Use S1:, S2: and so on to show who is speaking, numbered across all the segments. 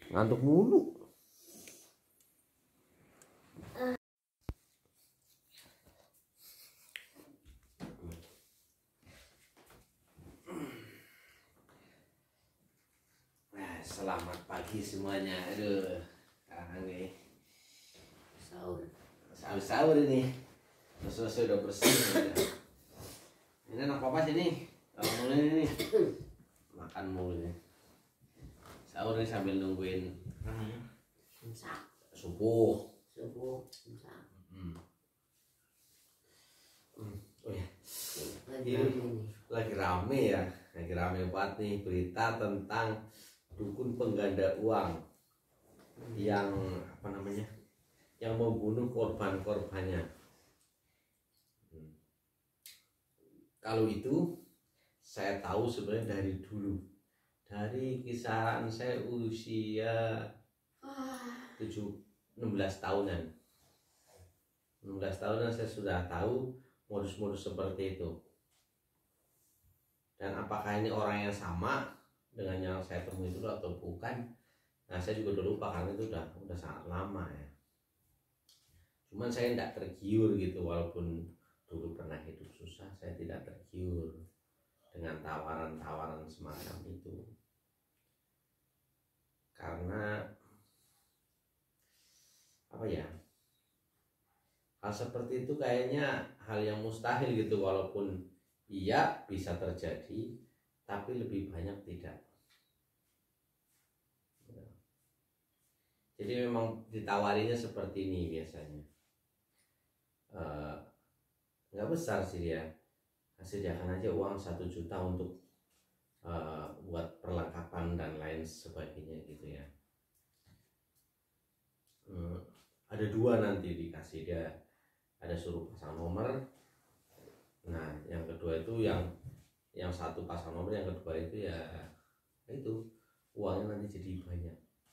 S1: Ngantuk mulu. Selamat pagi semuanya. Aduh, sekarang nih sahur ini. Selesai udah bersih. Ini anak papa sini. Kalau mulai ini makan mulu nih. Sahur nih sambil nungguin subuh. Oh ya. Lagi rame ya. Lagi rame banget nih berita tentang dukun pengganda uang yang yang membunuh korban-korbannya. Kalau itu saya tahu sebenarnya dari dulu, dari kisaran saya usia 16 tahunan. 16 tahunan saya sudah tahu modus-modus seperti itu. Dan apakah ini orang yang sama dengan yang saya temui dulu atau bukan? Nah, saya juga udah lupa karena itu udah sangat lama ya. Cuman saya tidak tergiur gitu, walaupun dulu pernah hidup susah, saya tidak tergiur dengan tawaran-tawaran semacam itu. Karena apa ya? Hal seperti itu kayaknya hal yang mustahil gitu, walaupun iya bisa terjadi, tapi lebih banyak tidak. Jadi memang ditawarinya seperti ini biasanya. Nggak besar sih dia, sediakan aja uang 1 juta untuk buat perlengkapan dan lain sebagainya gitu ya. Ada 2 nanti dikasih, dia ada suruh pasang nomor. Nah yang kedua itu yang satu pasang nomor, yang kedua itu ya itu uangnya nanti jadi banyak.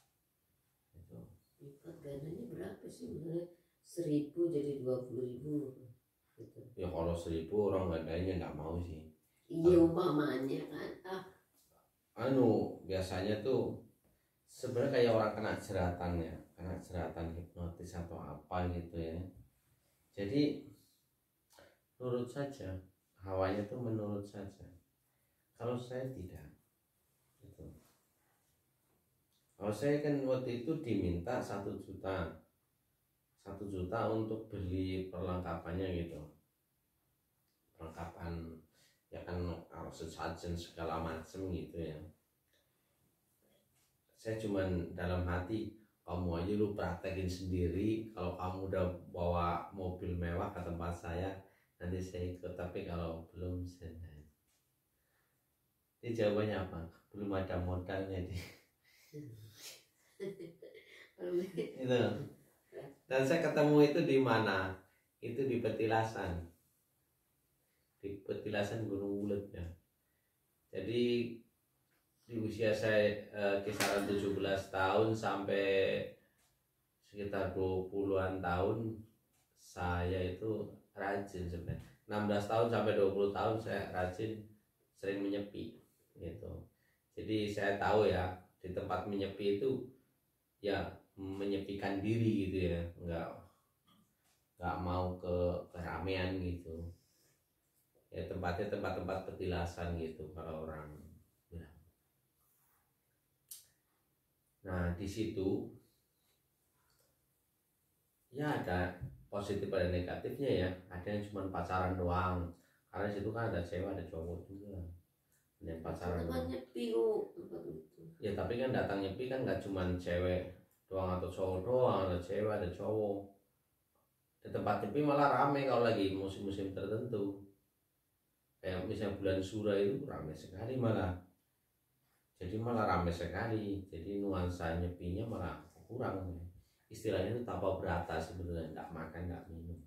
S2: Gandanya berapa sih? 1.000 jadi 20.000 gitu.
S1: Ya kalau 1.000 orang gandanya nggak mau sih.
S2: Iya umpamanya kan.
S1: Biasanya tuh sebenarnya kayak orang kena jeratan ya, kena jeratan hipnotis atau apa gitu ya. Jadi nurut saja, hawanya tuh menurut saja. Kalau saya tidak gitu. Kalau saya kan waktu itu diminta 1 juta untuk beli perlengkapannya gitu, perlengkapan ya kan, sesajen segala macem gitu ya. Saya cuman dalam hati, kamu aja lu praktekin sendiri. Kalau kamu udah bawa mobil mewah ke tempat saya, nanti saya ikut, tapi kalau belum saya. Ini jawabannya apa? Belum ada modalnya di itu. Dan saya ketemu itu di mana? Itu di Petilasan. Di Petilasan Gunung Ulet ya. Jadi di usia saya kisaran 17 tahun sampai sekitar 20-an tahun, saya itu rajin sebenarnya. 16 tahun sampai 20 tahun saya rajin, sering menyepi gitu. Jadi saya tahu ya, di tempat menyepi itu ya menyepikan diri gitu ya, nggak mau ke keramaian gitu ya. Tempatnya tempat-tempat petilasan gitu kalau orang bilang. Nah di situ ya ada positif ada negatifnya ya. Ada yang cuma pacaran doang, karena situ kan ada cewek ada cowok juga. Yang pacaran doang. Ya tapi kan datang nyepi kan nggak cuma cewek doang atau cowok doang, ada cewek ada cowok. Di tempat nyepi malah rame kalau lagi musim-musim tertentu. Kayak misalnya bulan Sura itu rame sekali malah. Jadi malah rame sekali. Jadi nuansa nyepinya malah kurang. Istilahnya itu tanpa berata sebenarnya, nggak makan nggak minum.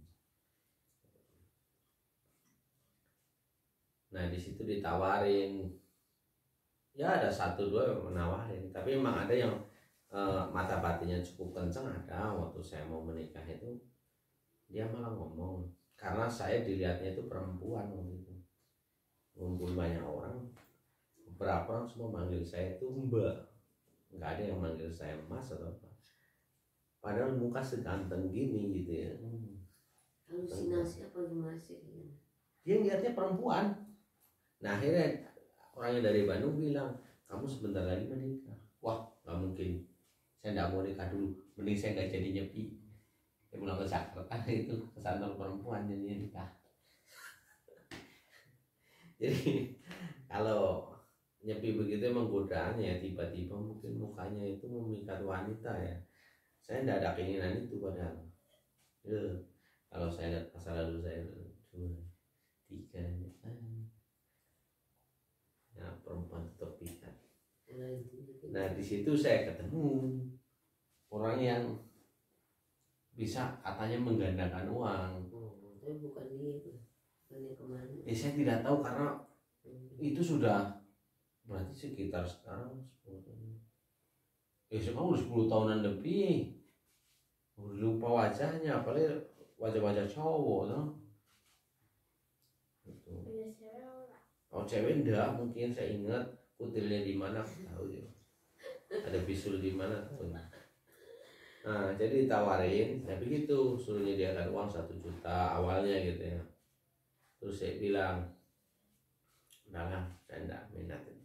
S1: Nah di situ ditawarin, ya ada 1-2 yang menawarin, tapi emang ada yang mata batinnya cukup kenceng. Ada waktu saya mau menikah itu dia malah ngomong, karena saya dilihatnya itu perempuan waktu itu, ngumpul banyak orang, beberapa orang semua manggil saya itu Mbak. nggak ada yang manggil saya Mas atau apa, padahal muka seganteng gini gitu ya.
S2: Halusinasi apa gimana sih?
S1: Dia ngeliatnya perempuan. Nah akhirnya orangnya dari Bandung bilang, kamu sebentar lagi menikah. Wah nggak mungkin, saya nggak mau nikah dulu, mending saya nggak jadi nyepi. Dia pulang ke Jakarta itu ke kantor perempuan jadinya nikah. Jadi kalau nyepi begitu emang godaan ya, tiba-tiba mungkin mukanya itu memikat wanita ya. Saya tidak ada keinginan itu padahal. Kalau saya lihat masa lalu saya 2, 3 ya perempuan tetap pikat. Nah di situ saya ketemu orang yang bisa katanya menggandakan uang.
S2: Tapi bukan dia, bukan kemana?
S1: Saya tidak tahu karena itu sudah berarti sekitar sekarang 10 tahun. Sekarang udah 10 tahunan lebih. Lupa wajahnya, apalagi wajah-wajah cowok no? Gitu. Oh cewek enggak, mungkin saya ingat kutilnya di mana tahu ya. Ada bisul di mana tahu. Nah jadi ditawarin, ya begitu, suruh nyediakan uang 1 juta awalnya gitu ya. Terus saya bilang, udahlah, saya enggak minat itu.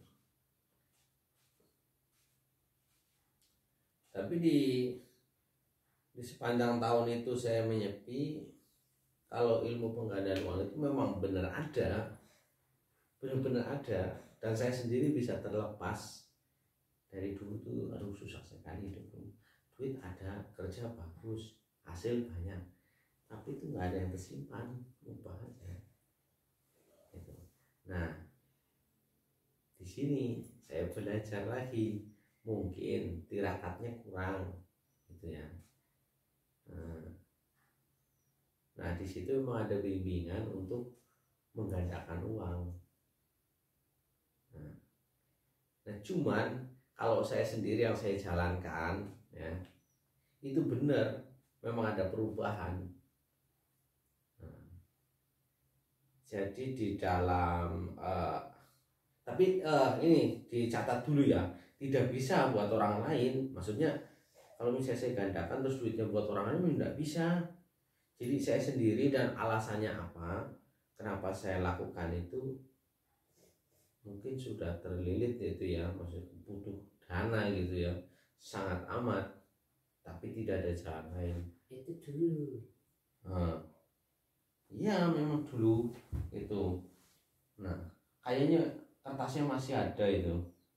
S1: Tapi di sepanjang tahun itu saya menyepi, kalau ilmu penggandaan uang itu memang benar ada, benar-benar ada, dan saya sendiri bisa terlepas dari dulu tuh, aduh susah sekali dulu. Duit ada, kerja bagus, hasil banyak, tapi itu nggak ada yang tersimpan, lupa aja. Gitu. Nah, di sini saya belajar lagi, mungkin tirakatnya kurang, gitu ya. Nah di situ memang ada bimbingan untuk menggandakan uang. Nah cuman kalau saya sendiri yang saya jalankan ya, itu benar memang ada perubahan. Jadi di dalam tapi ini dicatat dulu ya, tidak bisa buat orang lain. Maksudnya kalau misalnya saya gandakan terus duitnya buat orang lain tidak bisa. Jadi saya sendiri, dan alasannya apa, kenapa saya lakukan itu, mungkin sudah terlilit itu ya, maksudnya butuh dana gitu ya, sangat amat, tapi tidak ada jalan lain.
S2: Itu dulu.
S1: Iya memang dulu itu. Nah kayaknya kertasnya masih ada itu.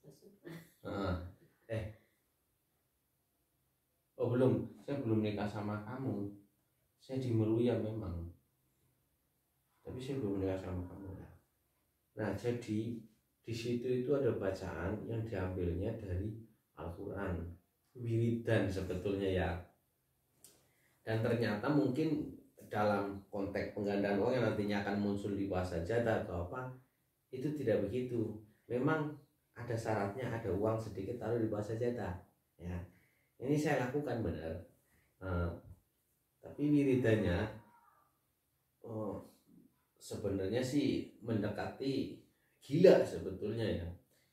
S1: Oh belum, saya belum nikah sama kamu. Saya di Meruya memang, tapi saya belum nikah sama kamu. Nah jadi di situ itu ada bacaan yang diambilnya dari Al-Quran, wiridan sebetulnya ya. Dan ternyata mungkin dalam konteks penggandaan uang yang nantinya akan muncul di bawah sajadah atau apa, itu tidak begitu. Memang ada syaratnya, ada uang sedikit taruh di bawah sajadah ya. Ini saya lakukan benar. Tapi wiridannya sebenarnya sih mendekati gila sebetulnya ya.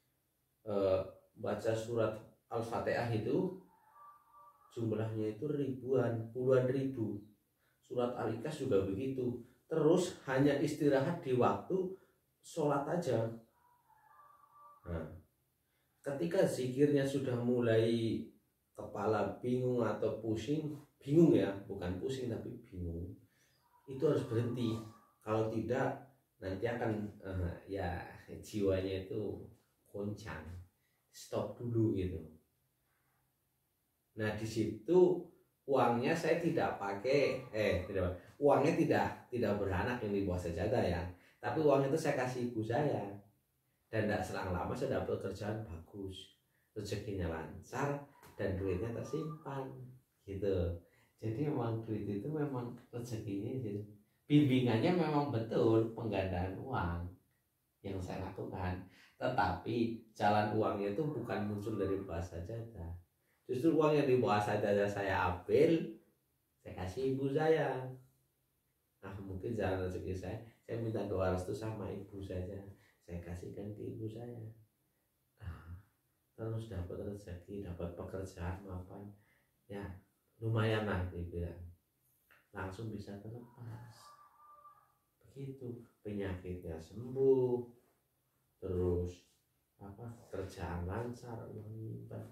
S1: Baca surat Al-Fatihah itu jumlahnya itu ribuan, puluhan ribu. Surat Al-Ikhlas juga begitu. Terus hanya istirahat di waktu sholat aja. Nah, ketika zikirnya sudah mulai kepala bingung atau pusing, bingung ya, bukan pusing tapi bingung, itu harus berhenti. Kalau tidak nanti akan ya jiwanya itu goncang, stop dulu gitu. Nah di situ uangnya saya tidak pakai, uangnya tidak beranak yang di bawah sajadah ya, tapi uang itu saya kasih ibu saya, dan tidak selang lama saya dapat kerjaan bagus, rezekinya lancar, dan duitnya tersimpan gitu. Jadi memang duit itu memang rezekinya gitu. Bimbingannya memang betul penggandaan uang yang saya lakukan, tetapi jalan uangnya itu bukan muncul dari bawah sajadah. Justru uang yang di bawah sajadah saya ambil, saya kasih ibu saya. Nah mungkin jalan rezeki saya minta doa restu sama ibu saja, saya kasihkan ke ibu saya. Nah, terus dapat rezeki, dapat pekerjaan mapan, ya lumayan lah dibilang, langsung bisa terlepas. Begitu, penyakitnya sembuh, terus kerjaan lancar, uang limpah.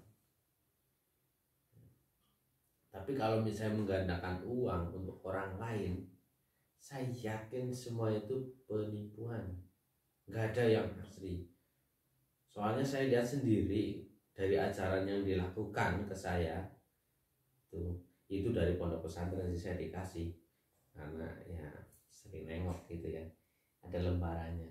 S1: Tapi kalau misalnya menggandakan uang untuk orang lain, saya yakin semua itu penipuan, nggak ada yang asli. Soalnya saya lihat sendiri dari ajaran yang dilakukan ke saya itu dari pondok pesantren sih saya dikasih, karena ya sering nengok gitu ya, ada lembarannya.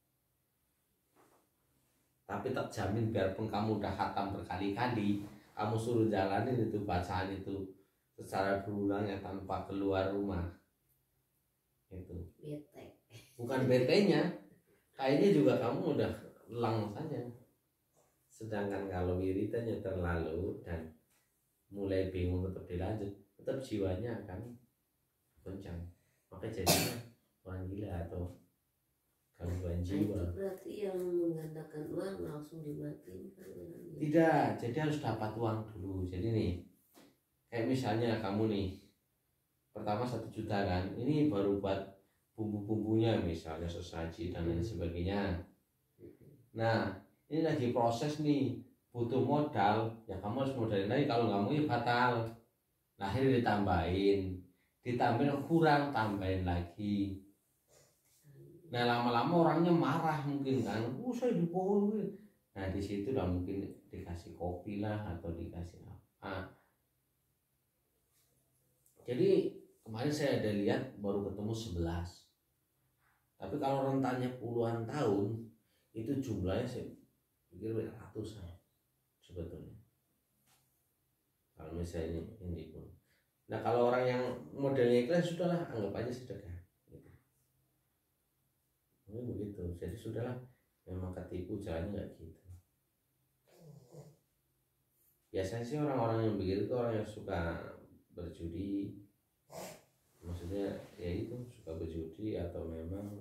S1: Tapi tak jamin, biarpun kamu udah khatam berkali-kali, kamu suruh jalanin itu bacaan itu secara berulang ya tanpa keluar rumah, itu
S2: Bete.
S1: bukan BT-nya, kayaknya juga kamu udah lang saja. Sedangkan kalau wiridannya terlalu dan mulai bingung tetap dilanjut, tetap jiwanya akan goncang, maka jadinya orang gila atau gangguan
S2: Nah, itu
S1: jiwa.
S2: berarti yang menggandakan uang langsung dimatiin kan orangnya.
S1: Tidak, jadi harus dapat uang dulu. Jadi nih, kayak misalnya kamu nih, pertama 1 juta kan, ini baru buat bumbu-bumbunya, misalnya sesaji dan lain sebagainya. Nah, ini lagi proses nih, butuh modal, ya kamu harus modalin lagi, kalau nggak mau ya batal. Nah, akhirnya ditambahin kurang, tambahin lagi. Nah, lama-lama orangnya marah mungkin kan, saya dibohongin. Nah, di situ lah mungkin dikasih kopi lah atau dikasih apa. Jadi kemarin saya ada lihat baru ketemu 11. Tapi kalau rentannya puluhan tahun, itu jumlahnya saya pikir ratusan sebetulnya. Kalau misalnya ini pun. Nah, kalau orang yang modelnya ikhlas, sudahlah, anggap aja sedekah. Gitu. Begitu. Jadi sudahlah, memang ketipu, jalannya nggak gitu. Biasanya sih orang-orang yang begitu tuh orang yang suka berjudi, maksudnya ya itu suka berjudi atau memang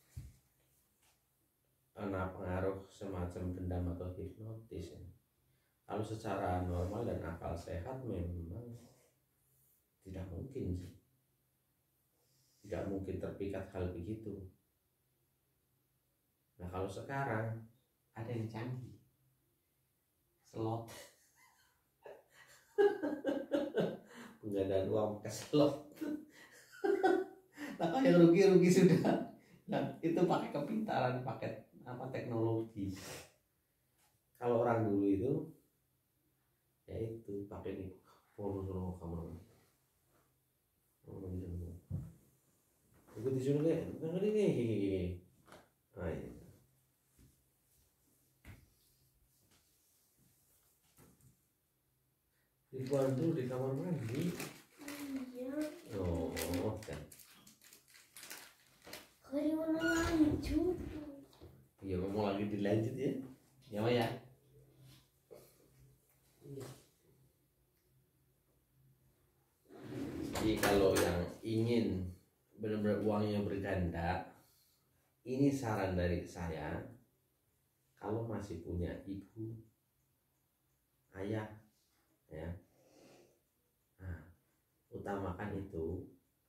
S1: kena pengaruh semacam dendam atau hipnotis ya. Kalau secara normal dan akal sehat memang tidak mungkin sih, tidak mungkin terpikat hal begitu. Nah, kalau sekarang ada yang canggih, slot. Penggandaan uang pakai slot. Nah, kayak rugi sudah. Nah, itu pakai kepintaran, pakai teknologi. Kalau orang dulu itu ya itu pakai nih, suruh kamu ikut disuruh kayak ini. Nah, ya. Dibantu di kamar mandi.
S2: Iya.
S1: Oh, kan.
S2: Kalau di mana lanjut?
S1: Iya, ngomong lagi dilanjut ya. Ya, Ma, ya.
S2: Iya.
S1: Jadi kalau yang ingin benar-benar uangnya berganda, ini saran dari saya, kalau masih punya ibu, ayah, ya, nah, utamakan itu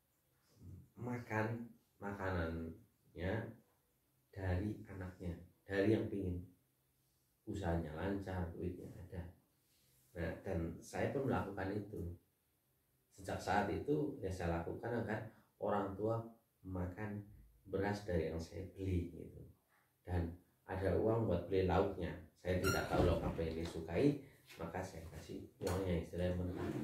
S1: makan makanannya dari anaknya, dari yang pingin usahanya lancar, duitnya ada. Nah, dan saya pun melakukan itu. Sejak saat itu ya saya lakukan agar orang tua makan beras dari yang saya beli gitu, dan ada uang buat beli lauknya. Saya tidak tahu lauk apa yang disukai, maka saya kasih uangnya, istilahnya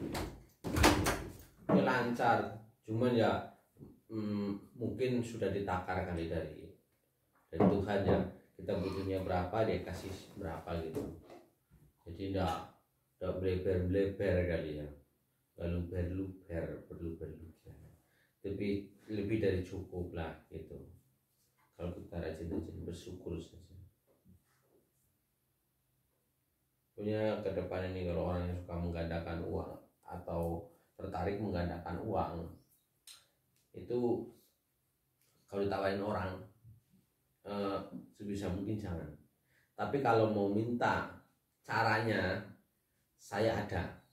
S1: ya lancar. Cuman ya mungkin sudah ditakar kali dari Tuhan ya, kita butuhnya berapa dia kasih berapa gitu. Jadi enggak bleber kali ya, luber tapi lebih dari cukup lah gitu. Kalau kita rajin-rajin bersyukur saja. Punya ke depan ini, kalau orang yang suka menggandakan uang atau tertarik menggandakan uang, itu kalau ditawarin orang sebisa mungkin jangan. Tapi kalau mau minta caranya saya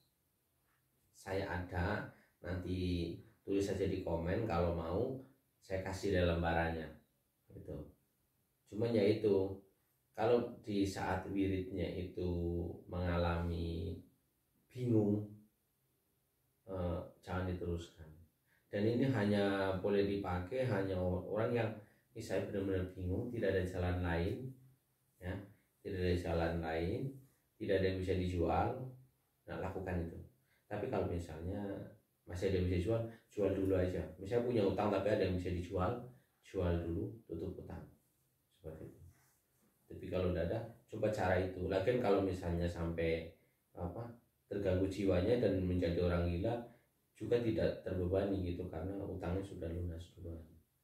S1: ada, nanti tulis saja di komen, kalau mau saya kasih dalam lembarannya gitu. Cuman ya itu, kalau di saat wiridnya itu mengalami bingung, jangan diteruskan. Dan ini hanya boleh dipakai hanya orang yang misalnya benar-benar bingung, tidak ada jalan lain, ya, tidak ada jalan lain, tidak ada yang bisa dijual, nah lakukan itu. Tapi kalau misalnya masih ada yang bisa jual dulu aja. Misalnya punya utang tapi ada yang bisa dijual, jual dulu, tutup utang, seperti itu. Tapi kalau udah ada, coba cara itu. Lagian kalau misalnya sampai terganggu jiwanya dan menjadi orang gila, juga tidak terbebani gitu, karena utangnya sudah lunas duluan.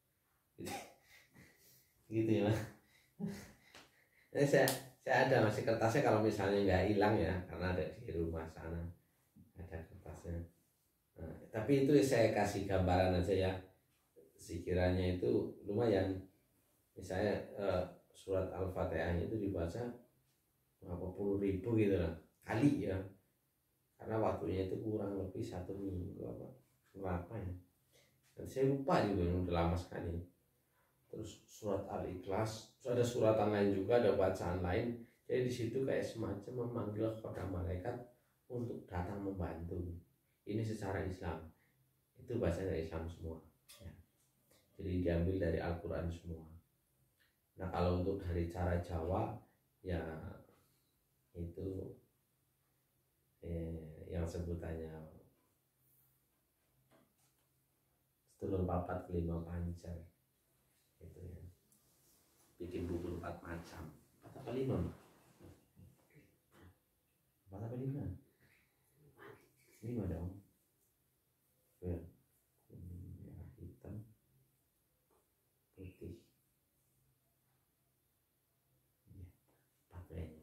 S1: Gitu ya. Nah, saya ada masih kertasnya, kalau misalnya nggak hilang ya, karena ada di rumah sana ada kertasnya. Nah, tapi itu saya kasih gambaran aja ya, sekiranya itu lumayan. Misalnya surat Al-Fatihahnya itu dibaca berapa puluh ribu gitu lah kali ya, karena waktunya itu kurang lebih 1 minggu berapa ya, dan saya lupa juga, udah lama sekali. Terus surat Al-Ikhlas, terus ada suratan lain juga, ada bacaan lain. Jadi di situ kayak semacam memanggil kepada malaikat untuk datang membantu. Ini secara Islam, itu bahasa dari Islam semua ya. Jadi diambil dari Al-Quran semua. Nah kalau untuk dari cara Jawa ya itu yang sebutannya sedulur papat kelima pancar gitu ya, bikin bubur 4 macam. 4 apa 5? 4 apa 5? 5 dong ya. Kuning, merah, hitam, putih ya, 4 kayaknya,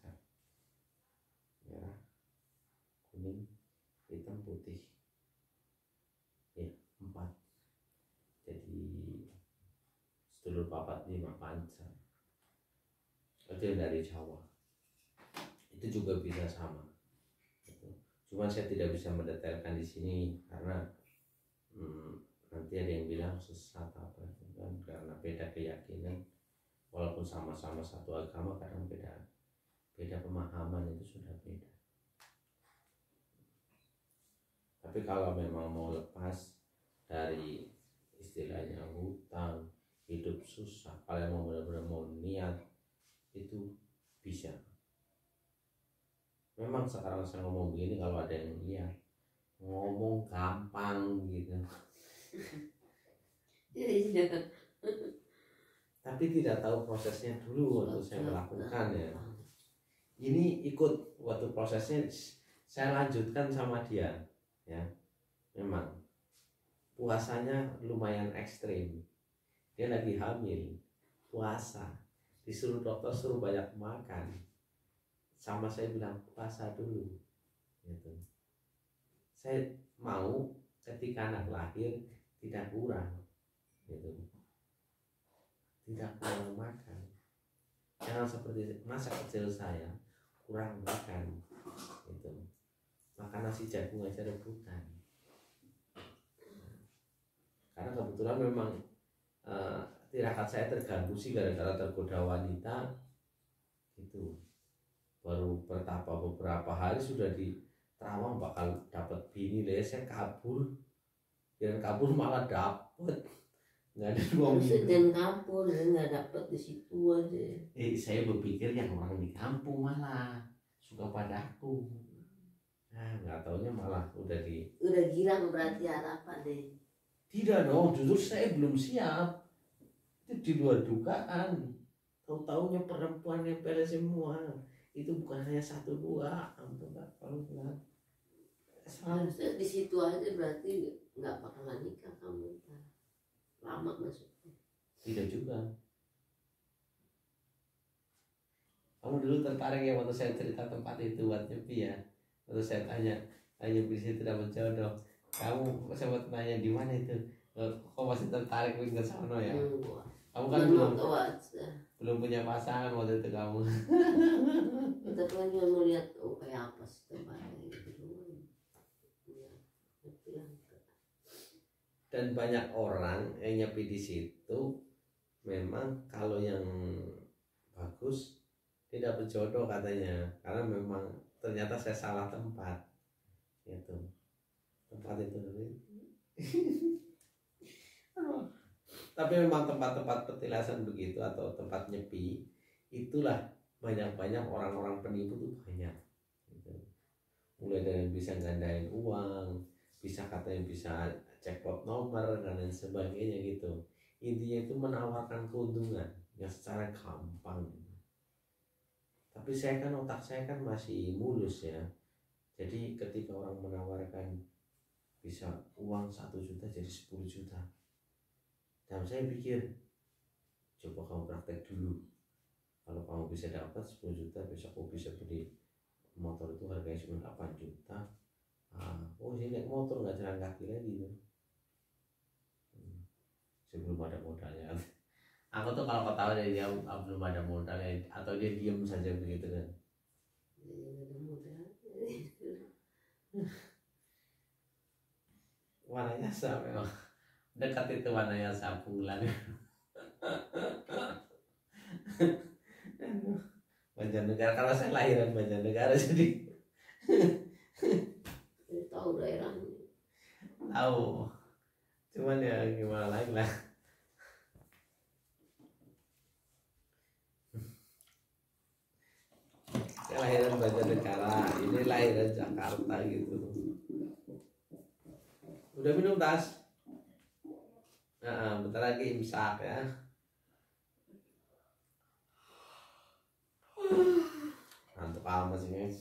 S1: merah, kuning, hitam, putih ya, 4. Jadi sedulur papat 5 pancar. Itu yang dari Jawa. Itu juga bisa sama. Cuman saya tidak bisa mendetailkan di sini karena nanti ada yang bilang sesat apa kan, karena beda keyakinan. Walaupun sama-sama satu agama, kadang beda pemahaman, itu sudah beda. Tapi kalau memang mau lepas dari istilahnya hutang, hidup susah, kalau mau benar-benar mau niat, itu bisa. Memang sekarang saya ngomong begini, kalau ada yang lihat ngomong gampang gitu, tapi tidak tahu prosesnya dulu waktu saya melakukan ya. Ini ikut waktu prosesnya, saya lanjutkan sama dia ya. Memang puasanya lumayan ekstrim, dia lagi hamil, puasa, disuruh dokter suruh banyak makan, sama saya bilang puasa dulu gitu. Saya mau ketika anak lahir tidak kurang gitu, tidak kurang makan, jangan seperti masa kecil saya kurang makan gitu, makan nasi jagung aja rebutan. Karena kebetulan memang tirakat saya terganggu sih gara-gara tergoda wanita itu. Baru bertapa beberapa hari sudah di terawang bakal dapat bini, saya kabur, dan kabur malah dapet, nggak ada 2 minggu.
S2: Dan kabur nggak dapet di situ aja.
S1: Saya berpikir yang orang di kampung malah suka padaku. Nah nggak taunya malah udah
S2: girang berarti harapan deh.
S1: Tidak dong, jujur saya belum siap. Itu di luar dugaan. Tahu-taunya perempuan nempel semua. Itu bukan hanya 1, 2, ampun Pak, kalau benar.
S2: Harusnya di situ aja, berarti nggak bakalan nikah kamu. Lama masuknya.
S1: Tidak juga. Kamu dulu tertarik ya waktu saya cerita tempat itu buat nyepi ya. Waktu saya tanya di situ dapat jodoh. Kamu sempat tanya di mana itu? Kok masih tertarik ke sana ya? Kamu kan belum. belum punya pasangan waktu itu kamu.
S2: Kita kan cuma mau lihat kayak apa sih tempatnya gitu doang. Ya, ngerti lah.
S1: Dan banyak orang yang nyepi di situ memang kalau yang bagus tidak berjodoh katanya, karena memang ternyata saya salah tempat itu. Tempat itu tapi memang tempat-tempat petilasan begitu atau tempat nyepi itulah banyak-banyak orang-orang penipu tuh banyak gitu. Mulai dari yang bisa gandain uang, bisa katanya bisa jackpot nomor dan lain sebagainya gitu. Intinya itu menawarkan keuntungan yang secara gampang. Tapi saya kan otak saya kan masih mulus ya. Jadi ketika orang menawarkan bisa uang 1 juta jadi 10 juta, dan saya pikir coba kamu praktek dulu. Kalau kamu bisa dapat 10 juta, besok kamu bisa beli motor itu harganya cuma 8 juta. Oh ini naik motor nggak jalan kaki lagi tuh. Sebelum ada modalnya. Aku tuh kalau ketawa dari dia belum ada modalnya atau dia diam saja begitu kan. Warnanya sama memang. Dekat itu warnanya sapu bulan. Banjarnegara, karena saya lahiran Banjarnegara jadi
S2: tahu daerahnya.
S1: tahu. Cuman ya gimana lagi lah. Saya lahiran Banjarnegara, ini lahiran Jakarta gitu. Udah minum tas? Bentar lagi imsak ya. Ngantuk amat sih guys.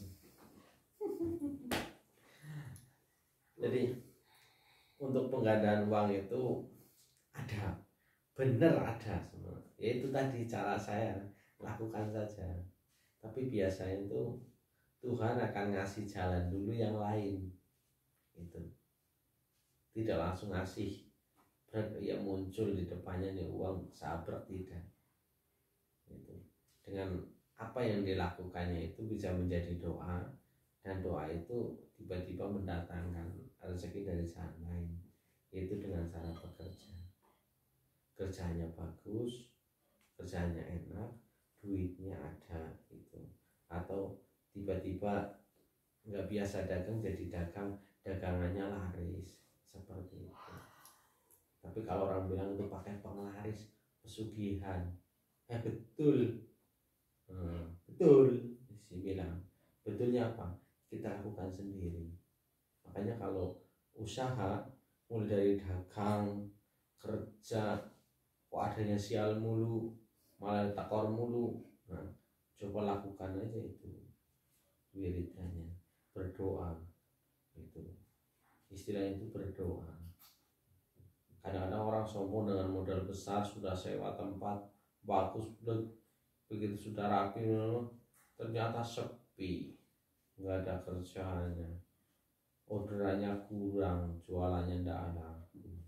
S1: Jadi untuk penggandaan uang itu ada, bener ada semua. Ya itu tadi cara saya lakukan saja. Tapi biasanya itu Tuhan akan ngasih jalan dulu yang lain. Itu tidak langsung ngasih ya muncul di depannya nih uang sabrek, tidak. Itu dengan apa yang dilakukannya itu bisa menjadi doa, dan doa itu tiba-tiba mendatangkan rezeki dari jalan lain, yaitu dengan cara bekerja. Kerjanya bagus, kerjanya enak, duitnya ada gitu. Atau tiba-tiba nggak biasa dagang jadi dagang, dagangannya laris seperti itu. Tapi kalau orang bilang itu pakai penglaris pesugihan, betul, betul. Si bilang betulnya apa? Kita lakukan sendiri. Makanya kalau usaha mulai dari dagang, kerja, kok adanya sial mulu, malah takor mulu. Nah, coba lakukan aja itu wiridanya, berdoa itu. Istilahnya itu berdoa. Kadang-kadang orang sombong dengan modal besar, sudah sewa tempat bagus, begitu sudah rapi, ternyata sepi, nggak ada kerjanya, orderannya kurang, jualannya ndak ada.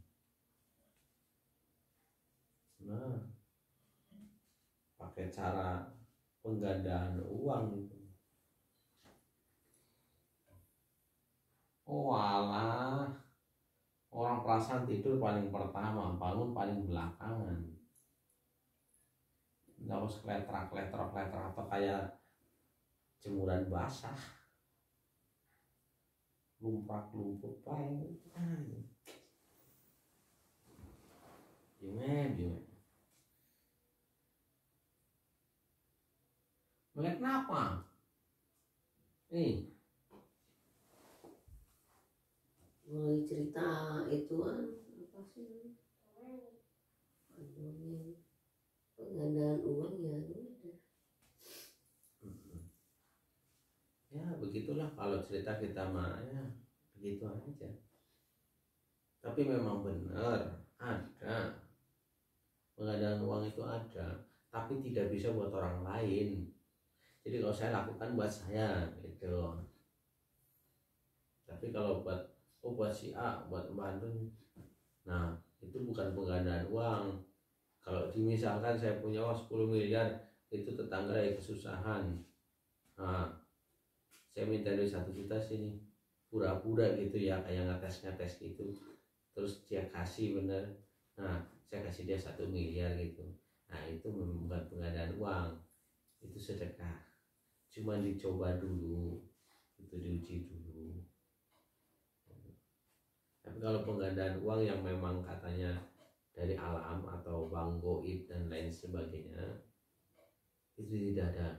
S1: Nah, pakai cara penggandaan uang itu. Oh alah, orang perasaan tidur paling pertama, bangun paling belakangan. Nggak harus kletrak atau kayak jemuran basah, lumpak lumpur paling. Gimana? Melihat kenapa? Nih.
S2: Mulai cerita itu apa sih? Penggandaan uang ya udah.
S1: Ya begitulah kalau cerita kita mah ya begitu aja. Tapi memang benar ada penggandaan uang itu ada, tapi tidak bisa buat orang lain. Jadi kalau saya lakukan buat saya gitu. Tapi kalau buat si A, buat membantu, nah itu bukan penggandaan uang. Kalau misalkan saya punya 10 miliar, itu tetangga lagi kesusahan, nah saya minta duit 1 juta sini, pura-pura gitu ya, kayak ngetes gitu, terus dia kasih bener, nah saya kasih dia 1 miliar gitu. Nah itu bukan penggandaan uang, itu sedekah, cuma dicoba dulu, itu diuji dulu. Tapi kalau penggandaan uang yang memang katanya dari alam atau bank goib dan lain sebagainya, itu tidak ada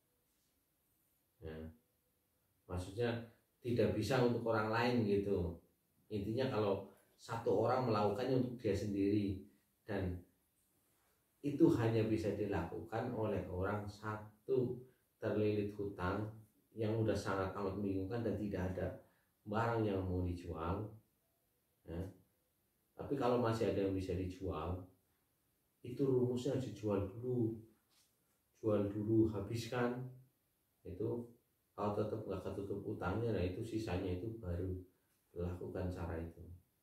S1: ya. Maksudnya tidak bisa untuk orang lain gitu. Intinya kalau satu orang melakukannya untuk dia sendiri, dan itu hanya bisa dilakukan oleh orang satu terlilit hutang yang udah sangat amat membingungkan dan tidak ada barang yang mau dijual ya. Tapi kalau masih ada yang bisa dijual, itu rumusnya dijual dulu, jual dulu, habiskan itu. Kalau tetap nggak ketutup utangnya, nah itu sisanya itu baru lakukan cara itu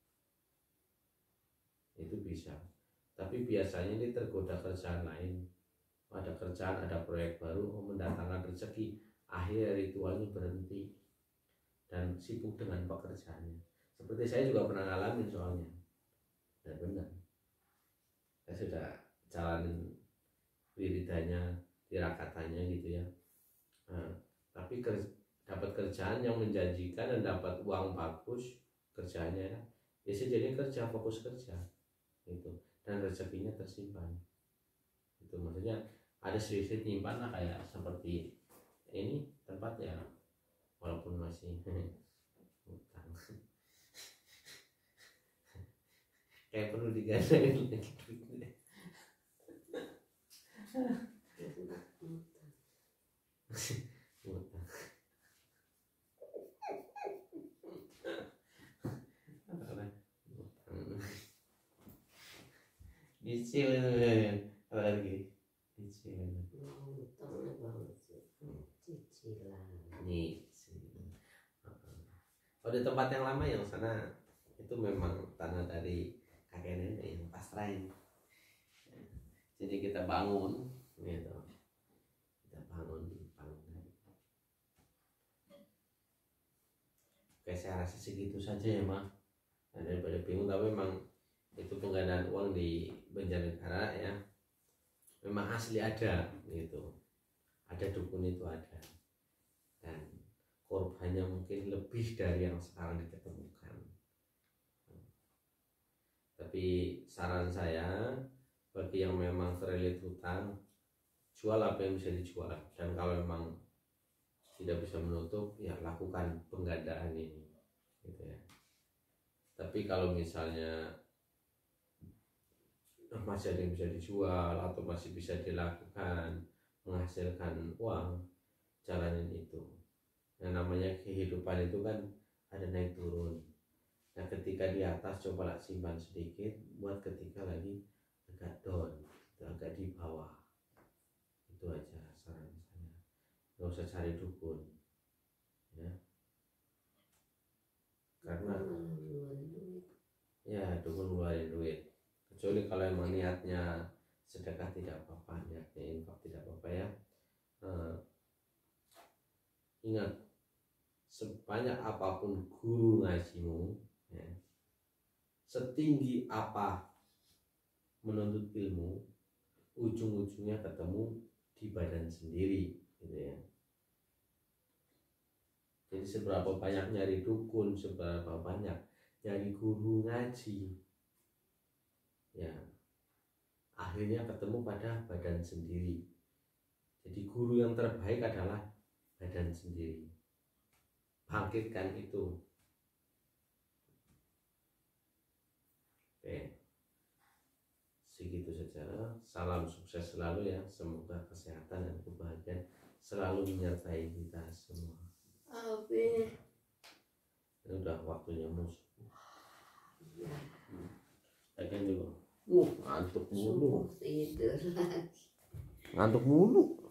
S1: bisa. Tapi biasanya ini tergoda kerjaan lain, ada kerjaan, ada proyek baru mendatangkan rezeki, akhir ritualnya berhenti dan sibuk dengan pekerjaannya. Seperti saya juga pernah ngalamin soalnya, dan benar saya sudah jalanin wiridannya, tirakatanya gitu ya. Nah, tapi dapat kerjaan yang menjanjikan dan dapat uang bagus kerjanya ya, biasa jadi kerja, fokus kerja itu, dan rezekinya tersimpan itu. Maksudnya ada sedikit nyimpan lah, kayak seperti ini tempatnya walaupun masih utang kayak perlu digandain lagi duitnya. Utang. Nyicil lagi, nyicil.
S2: Utangnya banget sih, cicilan.
S1: Nyicil. Oh, di tempat yang lama yang sana itu memang tanah dari kakek nenek yang pasrahin. Jadi kita bangun gitu. Kita bangun. Oke, saya rasa segitu saja ya mah. Nah, daripada bingung, tapi memang itu penggandaan uang di Banjarnegara ya, memang asli ada gitu, ada dukun itu ada, dan korbannya mungkin lebih dari yang sekarang diketemukan. Tapi saran saya bagi yang memang terlilit hutang, jual apa yang bisa dijual, dan kalau memang tidak bisa menutup ya lakukan penggandaan ini gitu ya. Tapi kalau misalnya masih ada yang bisa dijual atau masih bisa dilakukan menghasilkan uang, jalanin itu. Yang namanya kehidupan itu kan ada naik turun. Nah ketika di atas cobalah simpan sedikit buat ketika lagi agak down, agak di bawah. Itu aja saran saya. Gak usah cari dukun ya, karena ya dukun ngeluarin duit, kecuali kalau emang niatnya sedekah tidak apa-apa, niatnya infak tidak apa-apa ya. Ingat, sebanyak apapun guru ngajimu ya, setinggi apa menuntut ilmu, ujung-ujungnya ketemu di badan sendiri gitu ya. Jadi seberapa banyak nyari dukun, seberapa banyak nyari guru ngaji ya, akhirnya ketemu pada badan sendiri. Jadi guru yang terbaik adalah badan sendiri. Bangkitkan itu. Oke, segitu saja. Salam sukses selalu ya. Semoga kesehatan dan kebahagiaan selalu menyertai kita semua.
S2: Amin.
S1: Ini udah waktunya musuh.
S2: Ya.
S1: Lagi juga. Ngantuk mulu.
S2: Tidur lagi.
S1: Ngantuk mulu.